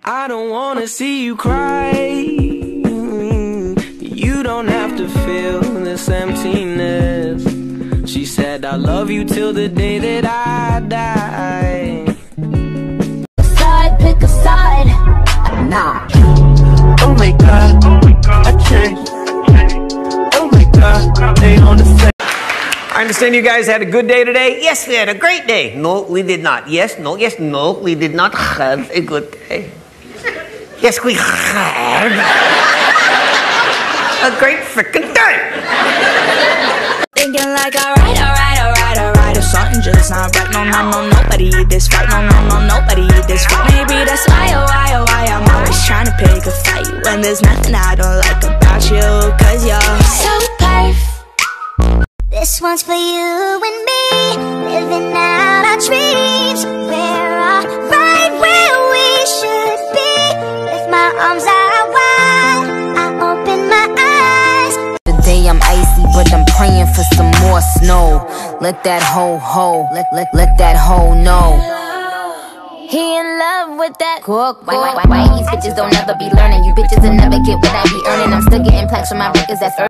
I don't wanna see you cry. You don't have to feel this emptiness. She said I love you till the day that I die. Side, pick a side. Nah. Oh my God, I changed. Oh my God, they on the same. I understand you guys had a good day today. Yes, we had a great day. No, we did not. Yes, no, yes, no, we did not have a good day. Yes, we had a great freaking day. Thinking like alright. If something just not right, no, nobody eat this right. No, nobody eat this right. Maybe that's why, I'm always trying to pick a fight when there's nothing I don't like about you, cause you're so perfect. This one's for you and me, living out our dreams. We're all right where we should be. With my arms out wide, I open my eyes. Today I'm icy, but I'm praying for some more snow. Let that hoe, let that hoe know. He in love with that cook. Why these bitches don't ever be learning? You bitches will never get what I be earning. I'm still getting plaques from my records, that's